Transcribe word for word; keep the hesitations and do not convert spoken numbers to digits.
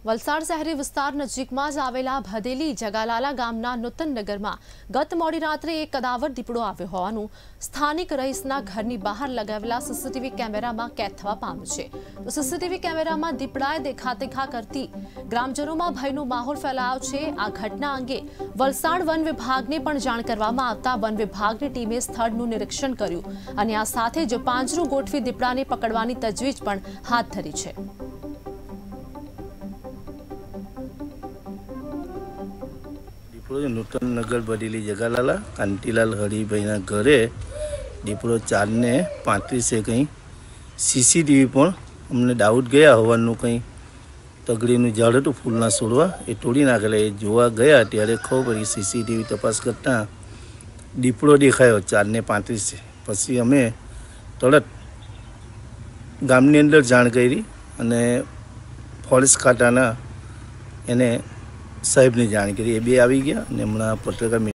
વલસાડ શહેરી વિસ્તાર નજીકમાં જ આવેલા ભદેલી જગાલાલા ગામના નૂતન નગરમાં ગત મોડી રાત્રે એક કદાવર દીપડો આવ્યો હોવાનું સ્થાનિક રહીશના ઘરની બહાર લગાવેલા સીસીટીવી કેમેરામાં કેદ થવા પામ્યું છે। તો સીસીટીવી કેમેરામાં દીપડાએ દેખાદેખા કરતી ગ્રામજનોમાં ભયનો માહોલ ફેલાયો છે। આ ઘટના અંગે વલસાડ વન વિભાગને પણ જાણ કરવામાં આવતા વન વિભાગની ટીમે સ્થળનું નિરીક્ષણ કર્યું અને આ સાથે જ પાંજરું ગોઠવી દીપડાને પકડવાની તજવીજ પણ હાથ ધરી છે। दीपड़ो नूतन नगर बदेली जगालाला कांतीलाल हरिभाईना घरे दीपड़ो चार ने पैंतीसे कहीं सीसीटीवी पर अमने डाउट गया होवानुं कहीं तगड़ीनुं झाड़ हतुं फूलना छोड़वा ए तोड़ी नाखेला ए जोवा गया त्यारे खबर पड़ी सीसीटीवी तपास करता दीपड़ो देखायो चार ने पैंतीसे। पछी अमे तरत गामनी अंदर जाण करी अने फॉरेस्ट खाताना एने साहेब ने जाण करी ए बे आवी गया ने हमणां पत्रकार